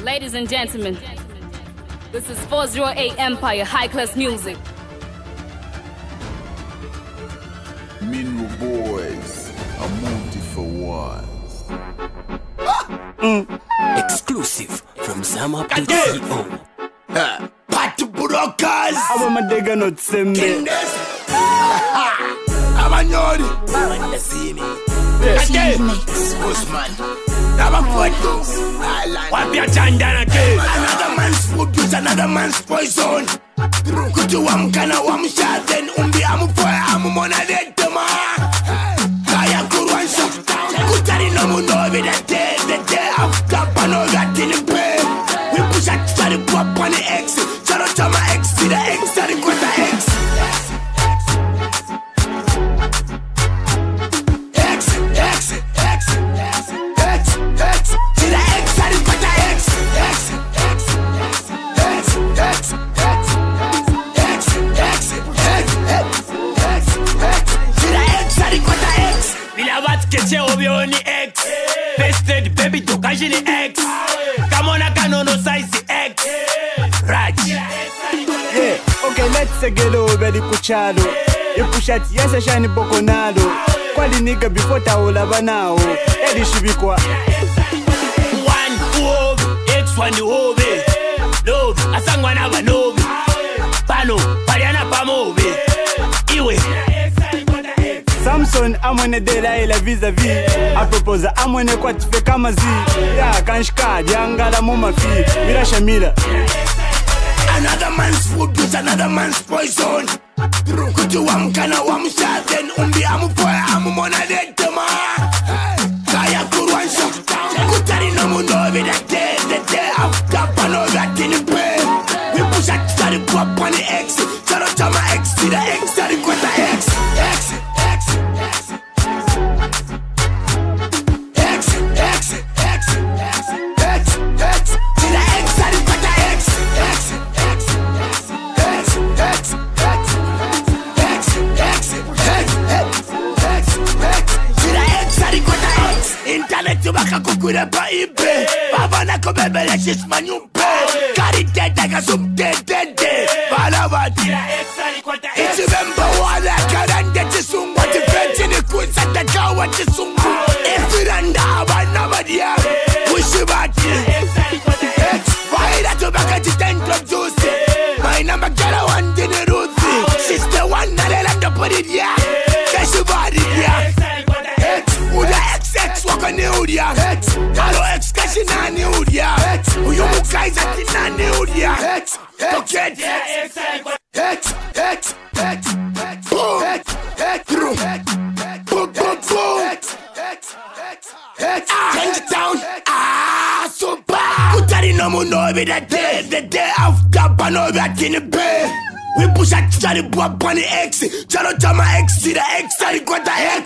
Ladies and gentlemen, this is 408 Empire High Class Music. Minro boys, a multi for ones. Exclusive from SamUp.co. Party brokers. Aba madega not sembe. Abanyori. Usman. Wapia chandana ke. Another man's food is another man's poison. Kutu wamkana wamsha then umbi amupoya amumona detema. Kaya kurwansa. Kutari no mundo vidate. The day after pano gatini pe. We push a try to pop on the X. Shout out to my X to the X to the quarter X. X. Vested baby to kajini X. Come on, I can no size X. Raj. Yeah, okay, let's get over the kuchado. You push at yes, a shiny boconado. Quali nigga before taola banao. Eddie Shibikwa. One move, X1 move. Love, a sangwa never know. Pano, Pariana Pamove. Iwe. Samson amone dela vis-a-vis. A propose amone kwa tife kama zi. Ya kanshka diangala muma fi. Mira Shamila. Another man's food is another man's poison. Kutu wamkana wamsha then umbi amupoya amumona detema. Kaya kurwansa. Kutari no mundo vidate. The day after pano gatini pe. We push a try to pop on the X. Shout out to my X to the X to the quarter X. Internet baka kukure pa ibe. Baba na kubebele shisma nyumpe. Kari tete kasumte tete. Bala wati. Iti memba wala karande chisungu. Wati feti ni kusa takawa chisungu. Ifiranda abana madia. Wishibati. Vaida tubaka chitento juicy. Maina magara wandini ruthi. She's the one na lelanda poridia. Keshibadi dia. Uda XX waka ni udia. Halo X kashi na ni udia. Uyu mukaiza tina ni udia. Pocket. Change it down. Super. Kutari no mundo vidate. The day after pano gatini pe. We push a try to pop on the X. Shout out to my X to the X to the quarter X.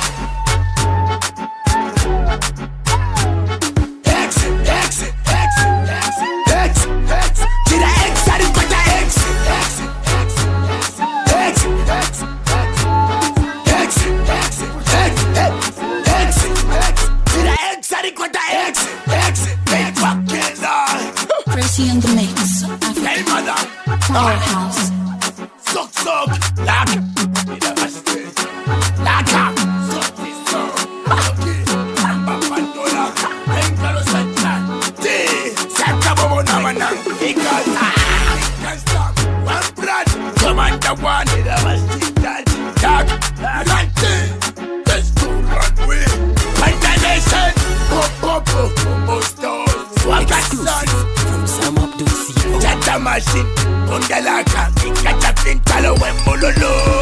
Pressy in the mix. Hey mother, Powerhouse. suck, lock, lock up, suck this song. Okay, Amba Pandola, Engalo Santan, Santa Bobo Namanang, because can't stop. One blood, Commander one, it was that, Ranting, there's no runway. Nation, Exclusive from SamUp.co. Chata machine, Undalaka, Ikata Pintalo, and Mololo.